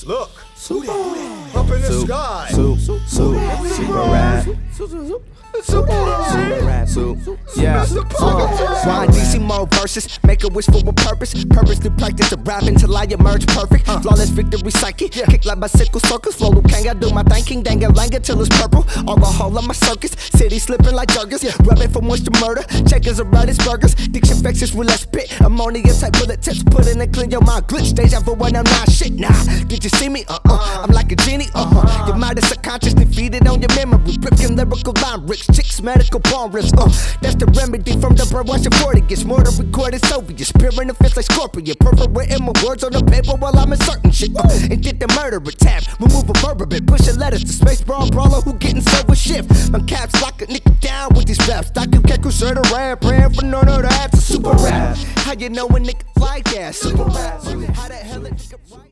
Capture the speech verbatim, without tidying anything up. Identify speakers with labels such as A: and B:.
A: Look, up in the sky.
B: Soup, soup, soup, super rad.
A: Super
B: rad, soup. Yeah.
A: Uh,
C: Y D C mode verses, make a wish for a purpose. Purposely practice to rap until I emerge perfect. Flawless victory psychic, kick like bicycle circus. Flow Luke Kang, I do my thing, king dang langa till it's purple. All the whole of my circus, city slipping like juggers. Rubbing from once to murder, checkers are right as burgers. Diction infectious with less spit. Ammonia type bullet tips, put in and clean your mind. Glitch deja vu when I'm not shit. Nah, did you see me? Uh uh, I'm like a genie. Uh huh. Your mind is subconsciously feeding on your memory. Ripping lyrical line rips, chicks medical bomb rips. Uh, that's the remedy from the bird watching forty. Gets more to record it's over. Your spirit in the fist like scorpion. Perforating my words on the paper while I'm inserting shit. Uh, and get the murderer tab. Remove a verb a bit. Pushing letters to space brawl brawler who getting silver shift. My caps lock a nigga down with these raps. Doc you can't crusader around praying for none of that. It's a super rap. How you know a nigga like that? Super rap. How the hell it